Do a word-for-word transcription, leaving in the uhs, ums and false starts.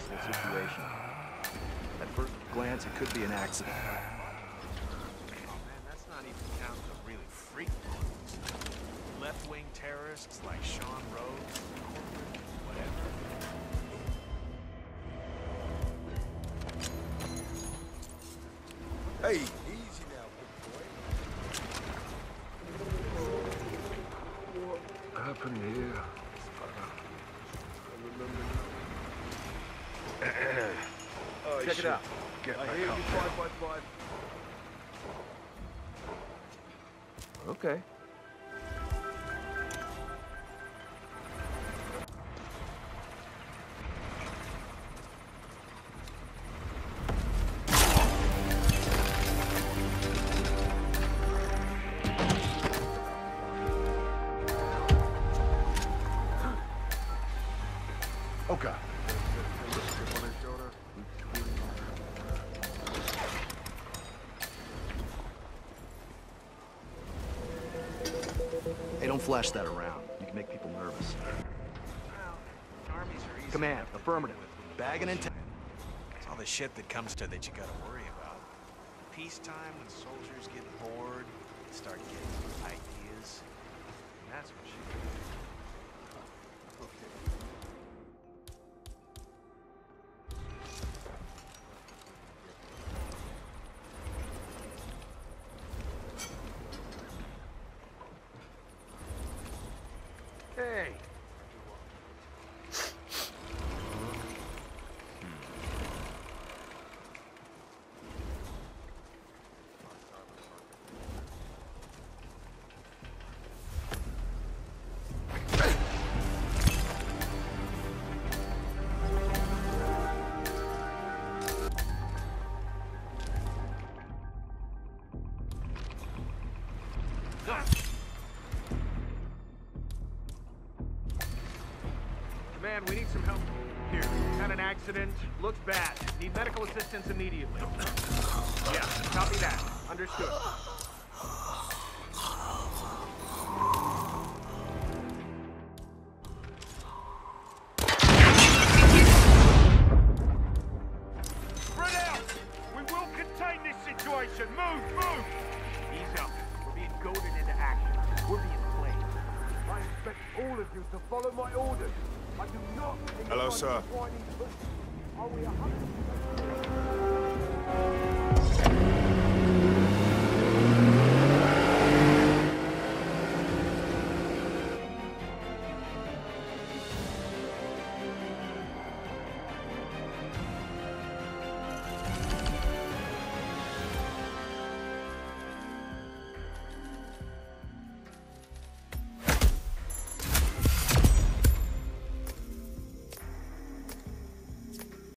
stressful situation. At first glance, it could be an accident. Oh man, that's not even counting the really freak ones. Left-wing terrorists like Sean Rhodes, whatever. Hey, easy now, big boy. What happened here? Oh, Check shit. it out. Get I back hear you up. five by five. Okay. Okay. Hey, don't flash that around. You can make people nervous. Well, armies are easy. Command, enough to affirmative. deal with. Bagging and... It's all the shit that comes to that you gotta worry about. Peacetime, when soldiers get bored, they start getting ideas. And that's what she did. Hey. Command, we need some help. Here, had an accident. Looks bad. Need medical assistance immediately. Yeah, copy that. Understood. Spread out! We will contain this situation. Move, move! Ease up. We're being goaded into action. We're being played. I expect all of you to follow my orders. I do not... Hello, sir. Are we a hundred?